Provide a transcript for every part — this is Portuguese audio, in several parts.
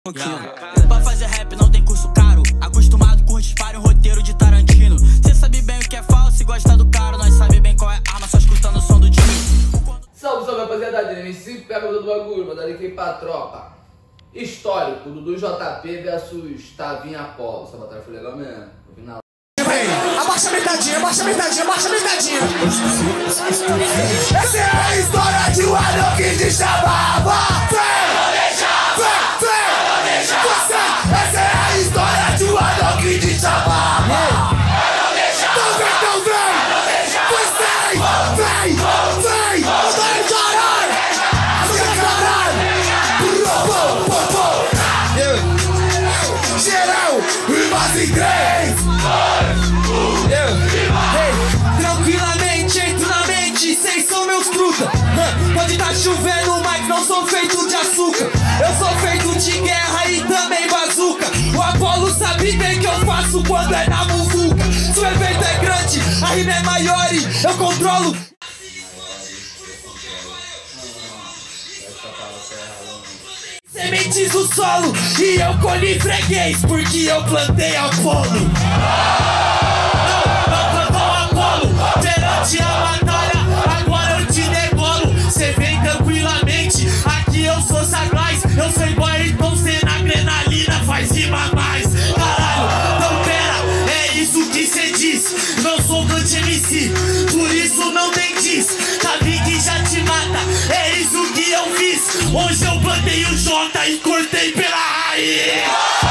Pra fazer rap não tem curso caro, acostumado com disparo e um roteiro de Tarantino. Cê sabe bem o que é falso e gosta do caro, nós sabe bem qual é a arma, só escutando o som do tiro. Salve, salve rapaziada, MC pega do bagulho, mandando aqui pra tropa. Histórico, Dudu JP versus Tavinho Apolo. Essa batalha foi legal mesmo. Eu vi na... Abaixa a metadinha, abaixa a metadinha, abaixa a metadinha. Essa é a história de um anão que te chamava. Essa é a história de um anão que te chamava. Então vem, vem, vai, caralho. Geral, rimas em 3. Tranquilamente, entro na mente, cês são meus truta. Pode tá chovendo, mas não sou feito de açúcar. Eu sou feito de guerra e também bazuca. O Apolo sabe bem que eu faço quando é na muvuca. Se o evento é grande, a rima é maior e eu controlo. Sementes do solo e eu colhi freguês porque eu plantei Apolo. Não plantou Apolo perante a batalha, agora eu te degolo. Cê vem tranquilamente, aqui eu sou sagaz. Eu sou igual então cê na adrenalina faz rima mais. Caralho, não pera, é isso que cê diz. Não sou grande MC, por isso não tem diz. Tavinho que já te mata, é isso que eu fiz. Hoje eu plantei o J e cortei pela raiz.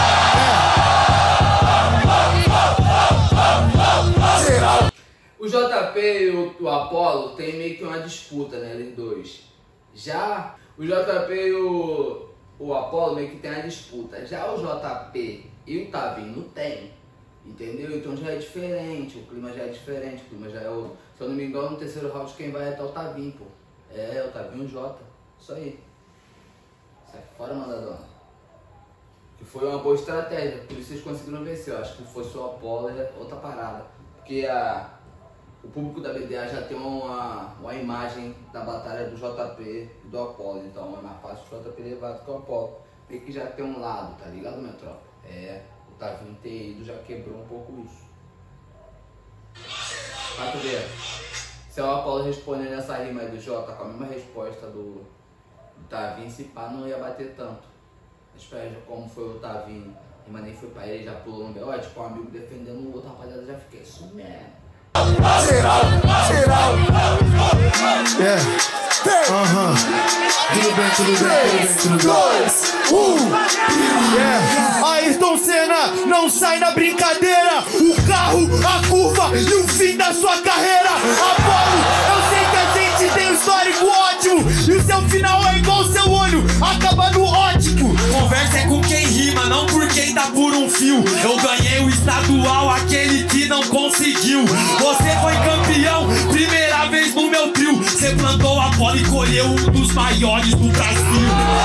O JP e o Apolo tem meio que uma disputa, né, eles dois. Já o JP e o Apolo meio que tem uma disputa. Já o JP e o Tavinho não tem, entendeu? Então já é diferente, o clima já é diferente, o clima já é o... Se eu não me engano, no terceiro round quem vai é o Tavinho, pô. É, o Tavinho e o Jota, isso aí. Sai fora, mandadona. Que foi uma boa estratégia, por isso vocês conseguiram vencer. Eu acho que se fosse o Apolo é outra parada. Porque o público da BDA já tem uma imagem da batalha do JP e do Apolo. Então é mais fácil o JP levar do que o Apolo. Meio que já tem um lado, tá ligado, minha tropa? É, o Tavinho ter ido já quebrou um pouco isso. Pra tu ver. Se o Apolo responder nessa rima aí do Jota com a mesma resposta do Tavinho, se pá, não ia bater tanto. Espera como foi o Tavinho, a rima nem foi pra ele, já pulou no B.O. Tipo, um amigo defendendo o outro, rapaziada, já fiquei isso mesmo. Geral. Tudo bem. 3, 2, 1. Ayrton Senna, não sai na brincadeira. O carro, a curva e o fim da sua carreira. Apolo, eu sei que a gente tem um histórico ótimo. E o seu final é igual o seu olho, acaba no ótico. Conversa é com quem rima, não por quem tá por um fio. Eu ganhei o estadual, aquele que não conseguiu. Você foi campeão, primeira vez no meu trio. Você plantou a bola e colheu um dos maiores do Brasil.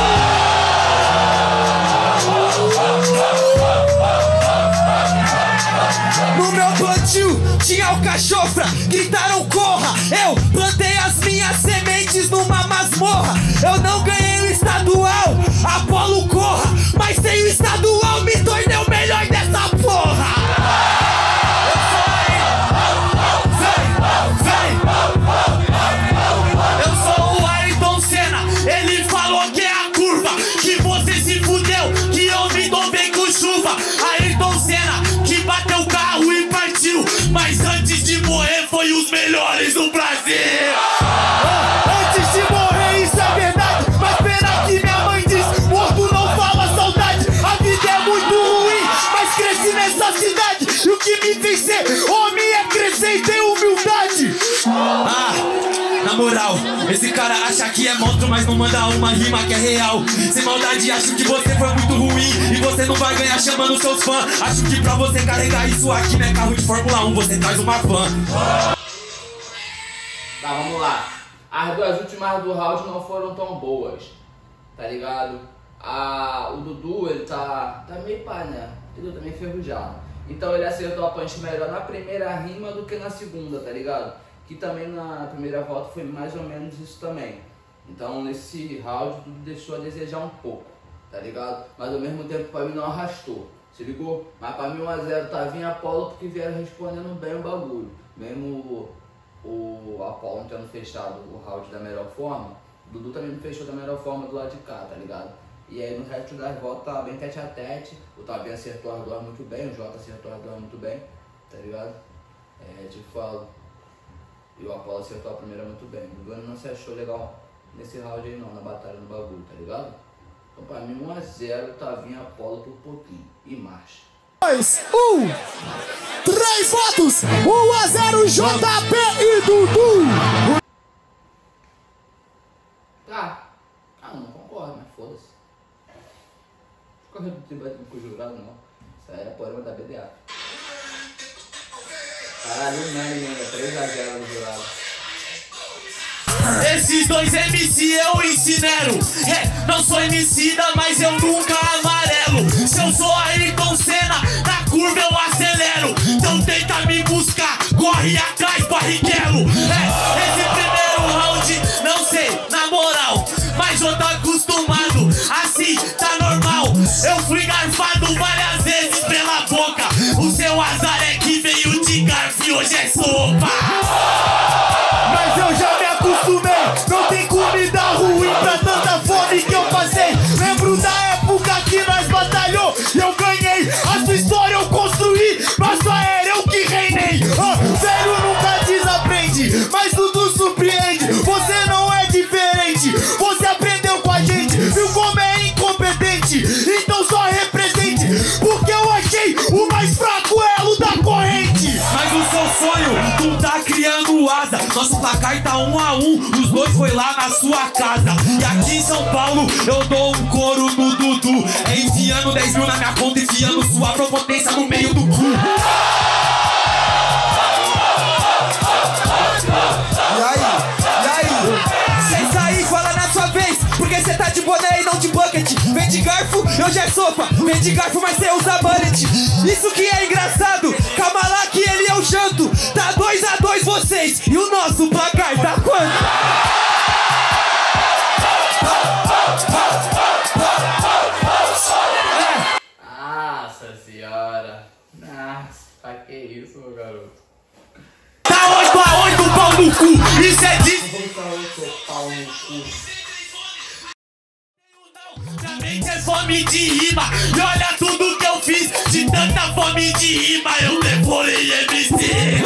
No meu plantio tinha alcachofra, gritaram corra. Eu plantei as minhas sementes numa masmorra. Eu não ganhei o estadual, Apolo corra, mas sem o estadual me tornei o melhor dessa porra. Eu sou o Ayrton Senna, ele falou que é a curva, que você se fudeu, que eu me dou bem com chuva. Ayrton Senna, que bateu o carro e partiu, mas antes de morrer foi os melhores do Brasil. Antes de morrer, isso é verdade. Mas pena que minha mãe diz: morto não fala saudade. A vida é muito ruim, mas cresci nessa cidade. E o que me fez ser homem é crescer e ter humildade. Na moral, esse cara acha que é monstro, mas não manda uma rima que é real. Sem maldade, acho que você foi muito ruim e você não vai ganhar chamando seus fãs. Acho que pra você carregar isso aqui não é carro de Fórmula 1, você traz uma fã. Tá, vamos lá. As duas últimas do round não foram tão boas, tá ligado? O Dudu, ele tá meio pá, né? Ele tá meio enferrujado. Então ele acertou a punch melhor na primeira rima do que na segunda, tá ligado? Que também na primeira volta foi mais ou menos isso também. Então nesse round tudo deixou a desejar um pouco. tá ligado? Mas ao mesmo tempo pra mim não arrastou, se ligou? Mas pra mim 1 a 0 Tavinho e Apolo porque vieram respondendo bem o bagulho. Mesmo o Apolo não tendo fechado o round da melhor forma, o Dudu também não fechou da melhor forma do lado de cá, tá ligado? E aí no resto das voltas tava bem tete a tete, o Tavinho acertou as duas muito bem, o Jota acertou as duas muito bem, tá ligado? Te falo. E o Apolo acertou a primeira muito bem. O Dudu não se achou legal nesse round aí não, na batalha no bagulho, tá ligado? Então pra mim 1 a 0 Tavinho e Apolo por pouquinho. E marcha. 2, 1, 3 votos! 1 a 0 JP e Dudu! Tá. Não concordo, mas foda-se. Não fica debatendo com o jurado não. Isso aí é problema da BDA. Caralho, unânime ainda, 3 a 0 no jurado. Esses dois MC eu incinero. Não sou emicida, mas eu nunca amarelo. Se eu sou Ayrton Senna, na curva eu acelero. Então tenta me buscar, corre atrás, barriguelo. Esse primeiro round, não sei, na moral, mas eu tô acostumado, assim tá normal. Eu fui garfado várias vezes pela boca. O seu azar é que veio de garfo e hoje é sopa. Mas eu já me acostumei, não tem comida ruim pra tanta fome que eu passei. Lembro da época que nós batalhou e eu ganhei. A sua história eu construí, mas só era eu que reinei. Velho nunca desaprende, mas tudo surpreende. Você não é diferente, você aprendeu com a gente, viu como é incompetente. Então só represente, porque eu achei o mais fraco elo da corrente. Mas o seu sonho não tá criando asa. Nosso placar tá 1 a 1, os dois foi lá na sua casa. E aqui em São Paulo eu dou um couro no Dudu. Enfiando 10 mil na minha conta, enfiando sua prepotência no meio do cu. E aí? Cê sair, fala na sua vez, porque cê tá de boné e não de bucket. Vem de garfo, eu já é sopa. Vem de garfo, mas cê usa bullet. Isso que é engraçado, calma lá que ele é o janto. Tá 2 a 2 vocês, e o nosso placar tá quanto? Nossa senhora. Nossa, que isso, meu garoto. Tá 8 a 8, pau no cu. Isso é de... Pau no cu. Também é fome de rima. E olha tudo que eu fiz. De tanta fome de rima eu devorei MC.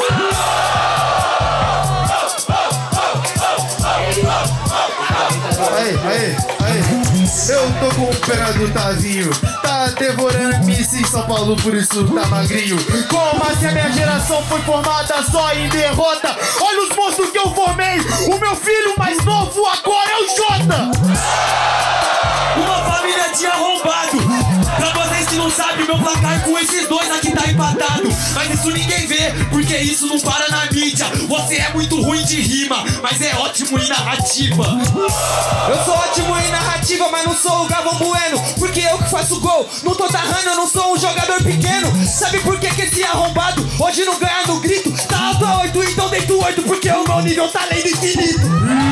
Aí. Eu tô com o pé do Tavinho, tá devorando MC em São Paulo, por isso tá magrinho. Como assim a minha geração foi formada só em derrota? Olha os monstros que eu formei, o meu filho mais novo agora é o Jota. Uma família de arrombado. Pra vocês que não sabem, meu placar com esses dois aqui tá empatado. Mas isso ninguém vê, porque isso não para na mídia. Você é muito ruim de rima, mas é ótimo em narrativa. Eu sou ótimo em narrativa, mas não sou o Galvão Bueno, porque eu que faço gol. Não tô tarrando, eu não sou um jogador pequeno. Sabe por que esse arrombado hoje não ganha no grito? Tá alto a 8, então deito 8, porque o meu nível tá além do infinito.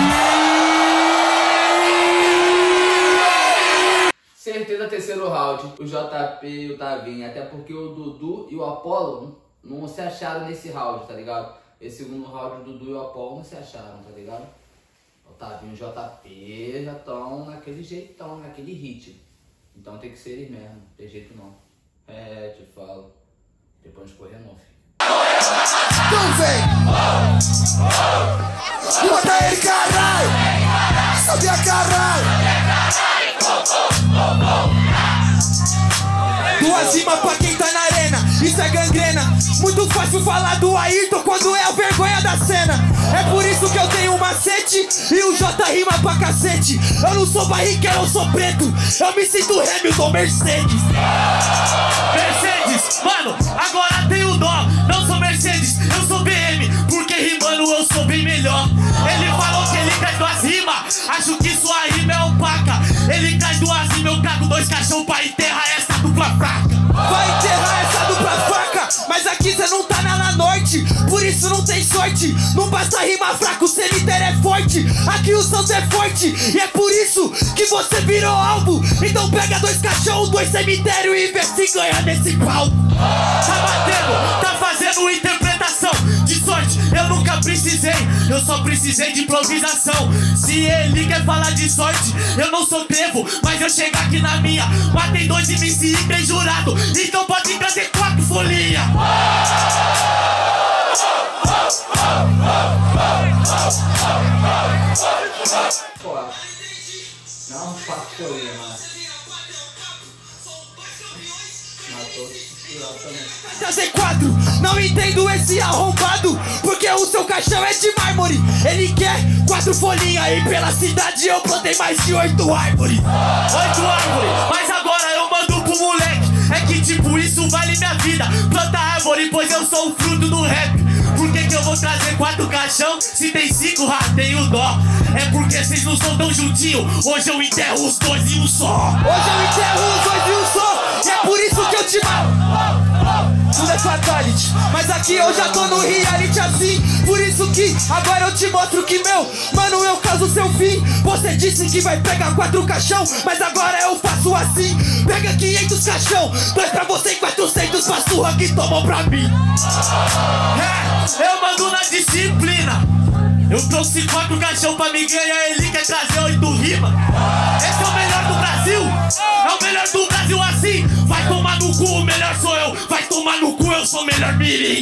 Certeza terceiro round, o JP e o Tavinho, até porque o Dudu e o Apolo não se acharam nesse round, tá ligado? Esse segundo round, o Dudu e o Apolo não se acharam, tá ligado? O Tavinho e o JP já estão naquele jeitão, naquele ritmo. Então tem que ser eles mesmo, não tem jeito não. Te falo. Depois de correr não, filho. Então vem! Bota ele, caralho! Sabia, caralho! Duas rimas pra quem tá na arena, isso é gangrena. Muito fácil falar do Ayrton quando é a vergonha da cena. É por isso que eu tenho um macete e o J rima pra cacete. Eu não sou barriqueiro, eu sou preto. Eu me sinto Hamilton Mercedes. Mercedes, mano, agora tenho dó. Não sou Mercedes, eu sou BM, porque rimando eu sou bem melhor. Ele falou que ele traz duas rimas, acho que sua rima é opaca. Ele traz duas rimas, eu cago 2 caixão pra enterrar essa dupla fraca. Vai enterrar essa dupla fraca, mas aqui cê não tá na norte, por isso não tem sorte. morte. Não basta rimar fraco, o cemitério é forte. Aqui o Santos é forte e é por isso que você virou alvo. Então pega 2 caixão, 2 cemitério e vê se ganha nesse palco. Tá batendo, tá fazendo interpretação de sorte, eu nunca precisei, eu só precisei de improvisação. Se ele quer falar de sorte, eu não sou trevo, mas eu chego aqui na minha, matei 2 MC e bem jurado, então pode trazer 4 folhinhas. Não, 4 folhinhas, mas matou também. Trazer 4, não entendo esse arrombado, porque o seu caixão é de mármore. Ele quer 4 folhinhas e pela cidade eu plantei mais de 8 árvores. 8 árvores, mas agora eu mando pro moleque. É que tipo, isso vale minha vida. Planta árvore, pois eu sou o fruto do rap. Por que eu vou trazer 4 caixão se tem 5, tenho dó. É porque vocês não são tão juntinhos. Hoje eu enterro os 2 em um só. Hoje eu enterro os 2 em um só. E é por isso que eu te mato. Tudo é fatality, mas aqui eu já tô no reality assim. Por isso que agora eu te mostro que mano, eu causo seu fim. Você disse que vai pegar 4 caixão, mas agora eu faço assim. Pega 500 caixão, 2 pra você e 400 pra surra que tomou pra mim. Eu mando na disciplina. Eu trouxe 4 caixão pra me ganhar, ele quer trazer 8 rimas. Esse é o melhor do Brasil, é o melhor do Brasil assim. Vai tomar no cu, o melhor sou eu. Vai tomar no cu, eu sou o melhor mirim.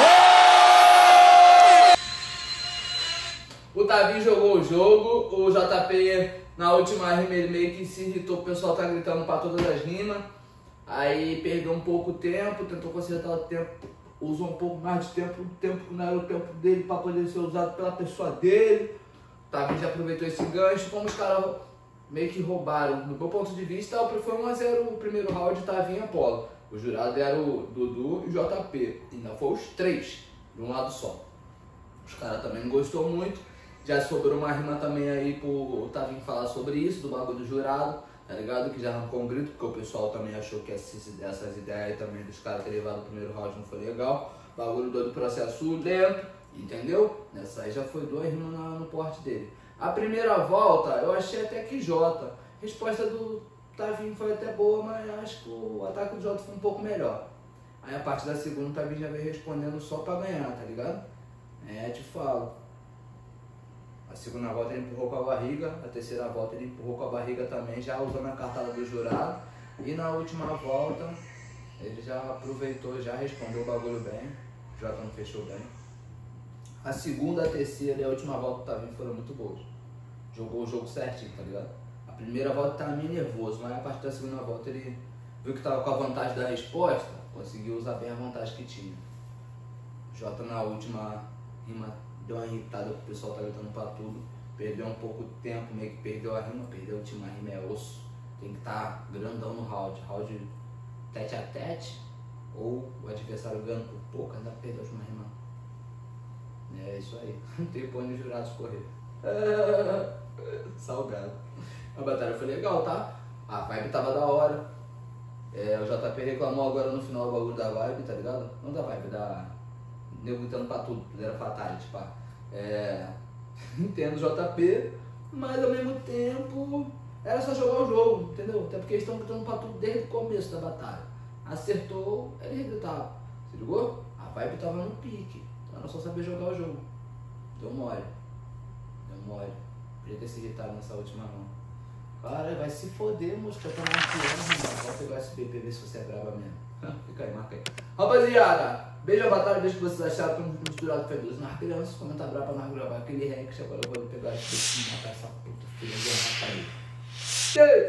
O Tavinho jogou o jogo, o JP na última rima ele meio que se irritou, o pessoal tá gritando pra todas as rimas. Aí perdeu um pouco o tempo, tentou consertar o tempo, usou um pouco mais de tempo, o tempo que não era o tempo dele pra poder ser usado pela pessoa dele. O Tavinho já aproveitou esse gancho, como os caras meio que roubaram. Do meu ponto de vista, foi 1 a 0 o primeiro round, Tavinho e Apolo. O jurado era o Dudu e o JP, ainda foi os 3 de um lado só. Os caras também não gostou muito. Já sobrou uma rima também aí pro Tavinho falar sobre isso, do bagulho do jurado, tá ligado? Que já arrancou um grito, porque o pessoal também achou que essas ideias aí também dos caras terem levado o primeiro round não foi legal. Bagulho do processo lento, entendeu? Nessa aí já foi 2 rimas no porte dele. A primeira volta eu achei até que Jota. A resposta do Tavinho foi até boa, mas acho que o ataque do Jota foi um pouco melhor. Aí a partir da segunda o Tavinho já veio respondendo só pra ganhar, tá ligado? Te falo. A segunda volta ele empurrou com a barriga, a terceira volta ele empurrou com a barriga também, já usando a cartada do jurado. E na última volta ele já aproveitou, já respondeu o bagulho bem, o Jota não fechou bem. A segunda, a terceira e a última volta do Tavinho foram muito boas. Jogou o jogo certinho, tá ligado? A primeira volta tava meio nervoso, mas a partir da segunda volta ele viu que tava com a vantagem da resposta, conseguiu usar bem a vantagem que tinha. O Jota na última rima deu uma irritada, o pessoal tá gritando pra tudo, perdeu um pouco de tempo, meio que perdeu a rima, perdeu o time, a rima é osso, tem que estar grandão no round tete a tete, ou o adversário ganhando por pouco, ainda perdeu a última rima. É isso aí, não tem pra onde os jurados correr. Salgado. A batalha foi legal, tá? A vibe tava da hora. O JP reclamou agora no final o bagulho da vibe, tá ligado? Não da vibe, da... nego gritando pra tudo era fatality, pá. Entendo o JP, mas ao mesmo tempo era só jogar o jogo, entendeu? Até porque eles estão gritando pra tudo desde o começo da batalha. Acertou, ele gritava. Se ligou? A vibe tava no pique. Então era só saber jogar o jogo. Deu mole. Podia ter se irritado nessa última mão. Cara, vai se foder, moço, que eu tô na pior, vai pegar esse BP, ver se você é brava mesmo. Fica aí, marca aí. Rapaziada, beijo a batalha, beijo que vocês acharam, estamos misturados fedosos nas crianças, comenta brava pra nós gravar aquele react, agora eu vou pegar esse matar essa puta filha de uma rapaz.